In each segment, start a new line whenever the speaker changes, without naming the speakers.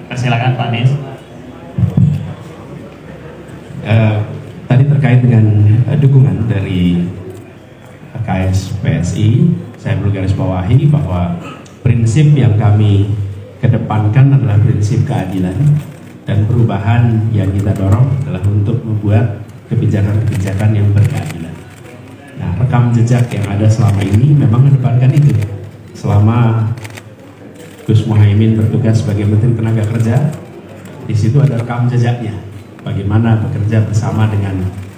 Silakan Pak Nis.
Tadi terkait dengan dukungan dari KSPSI, saya perlu garis bawahi bahwa prinsip yang kami kedepankan adalah prinsip keadilan, dan perubahan yang kita dorong adalah untuk membuat kebijakan-kebijakan yang berkeadilan. Nah, rekam jejak yang ada selama ini memang mengedepankan itu. Selama Gus Muhaimin bertugas sebagai Menteri Tenaga Kerja, di situ ada rekam jejaknya. Bagaimana bekerja bersama dengan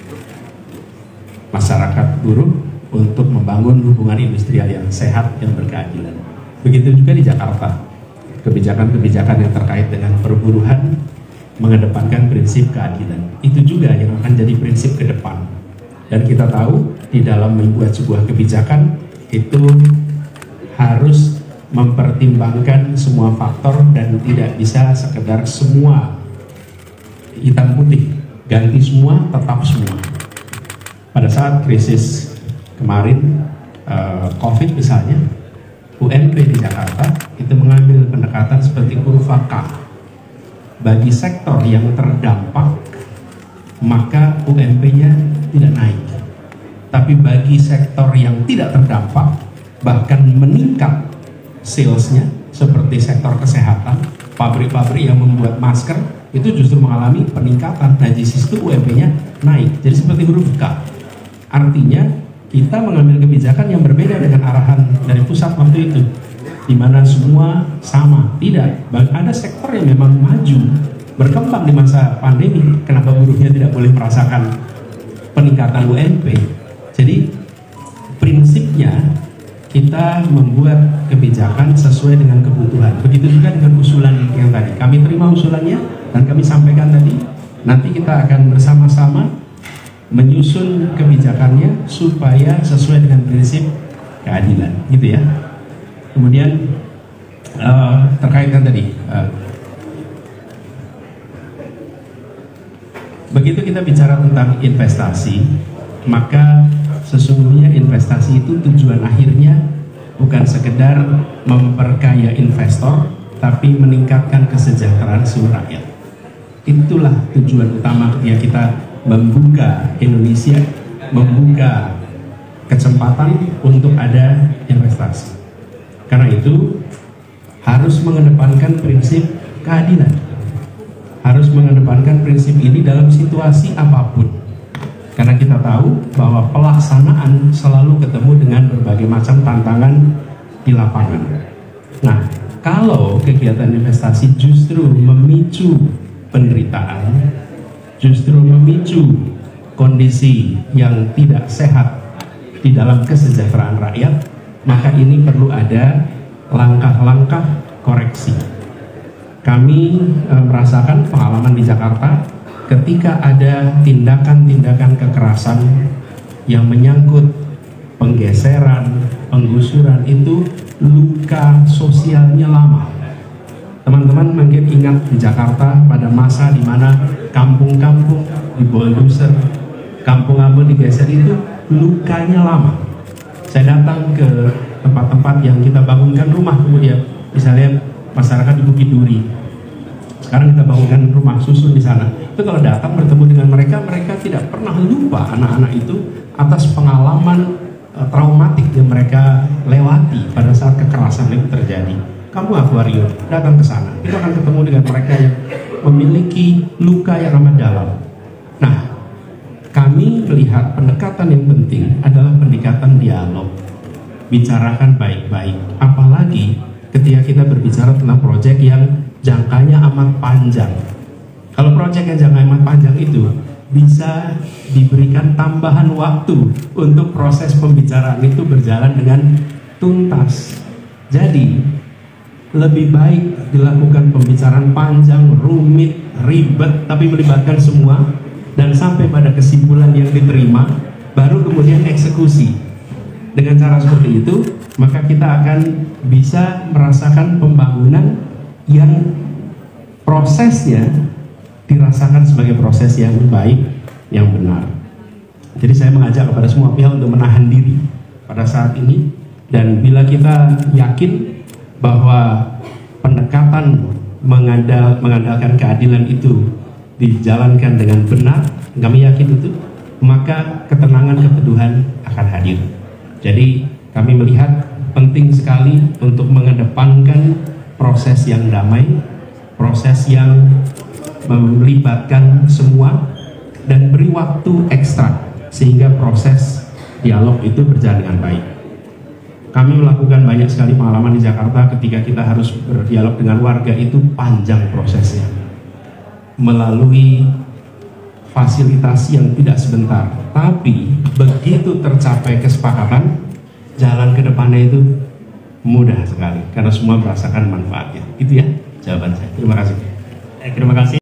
masyarakat buruh untuk membangun hubungan industrial yang sehat dan berkeadilan. Begitu juga di Jakarta, kebijakan-kebijakan yang terkait dengan perburuhan mengedepankan prinsip keadilan. Itu juga yang akan jadi prinsip ke depan. Dan kita tahu di dalam membuat sebuah kebijakan itu harus mempertimbangkan semua faktor dan tidak bisa sekedar semua hitam putih, ganti semua, tetap semua. Pada saat krisis kemarin, COVID misalnya, UMP di Jakarta itu mengambil pendekatan seperti kurva K. Bagi sektor yang terdampak, maka UMP-nya tidak naik. Tapi bagi sektor yang tidak terdampak, bahkan meningkat salesnya, seperti sektor kesehatan, pabrik-pabrik yang membuat masker, itu justru mengalami peningkatan. Nah, di situ UMP-nya naik. Jadi seperti huruf K. Artinya kita mengambil kebijakan yang berbeda dengan arahan dari pusat waktu itu, di mana semua sama. Tidak, ada sektor yang memang maju, berkembang di masa pandemi. Kenapa buruhnya tidak boleh merasakan peningkatan UMP? Jadi prinsipnya kita membuat kebijakan sesuai dengan kebutuhan. Begitu juga dengan usulan yang tadi. Kami terima usulannya dan kami sampaikan tadi. Nanti kita akan bersama-sama menyusun kebijakannya supaya sesuai dengan prinsip keadilan, gitu ya. Kemudian terkait dengan tadi, begitu kita bicara tentang investasi, maka sesungguhnya investasi itu tujuan akhirnya bukan sekedar memperkaya investor, tapi meningkatkan kesejahteraan seluruh rakyat. Itulah tujuan utama ketika kita membuka Indonesia, membuka kesempatan untuk ada investasi. Karena itu harus mengedepankan prinsip keadilan, harus mengedepankan prinsip ini dalam situasi apapun. Karena kita tahu bahwa pelaksanaan selalu ketemu dengan berbagai macam tantangan di lapangan. Nah, kalau kegiatan investasi justru memicu penderitaan, justru memicu kondisi yang tidak sehat di dalam kesejahteraan rakyat, maka ini perlu ada langkah-langkah koreksi. Kami merasakan pengalaman di Jakarta ketika ada tindakan-tindakan kekerasan yang menyangkut penggeseran, penggusuran, itu luka sosialnya lama. Teman-teman mungkin ingat di Jakarta pada masa di mana kampung-kampung di bulldozer, kampung-kampung digeser, itu lukanya lama. Saya datang ke tempat-tempat yang kita bangunkan rumah, kemudian misalnya masyarakat di Bukit Duri. Sekarang kita bangunkan rumah susun di sana. Itu kalau datang bertemu dengan mereka, mereka tidak pernah lupa anak-anak itu atas pengalaman traumatik yang mereka lewati pada saat kekerasan itu terjadi. Kampung Akuarium, datang ke sana, kita akan ketemu dengan mereka yang memiliki luka yang amat dalam. Nah, kami melihat pendekatan yang penting adalah pendekatan dialog, bicarakan baik-baik. Apalagi ketika kita berbicara tentang proyek yang jangkanya amat panjang. Kalau proyek yang jangkanya amat panjang itu bisa diberikan tambahan waktu untuk proses pembicaraan itu berjalan dengan tuntas. Jadi lebih baik dilakukan pembicaraan panjang, rumit, ribet, tapi melibatkan semua dan sampai pada kesimpulan yang diterima, baru kemudian eksekusi. Dengan cara seperti itu, maka kita akan bisa merasakan pembangunan yang prosesnya dirasakan sebagai proses yang baik, yang benar. Jadi saya mengajak kepada semua pihak untuk menahan diri pada saat ini, dan bila kita yakin bahwa pendekatan mengandalkan keadilan itu dijalankan dengan benar, kami yakin itu, maka ketenangan, keteduhan akan hadir. Jadi kami melihat penting sekali untuk mengedepankan proses yang damai, proses yang melibatkan semua, dan beri waktu ekstra sehingga proses dialog itu berjalan dengan baik. Kami melakukan banyak sekali pengalaman di Jakarta ketika kita harus berdialog dengan warga, itu panjang prosesnya, melalui fasilitasi yang tidak sebentar, tapi begitu tercapai kesepakatan, jalan ke depannya itu mudah sekali karena semua merasakan manfaatnya. Itu ya jawaban saya. Terima kasih.
Terima kasih.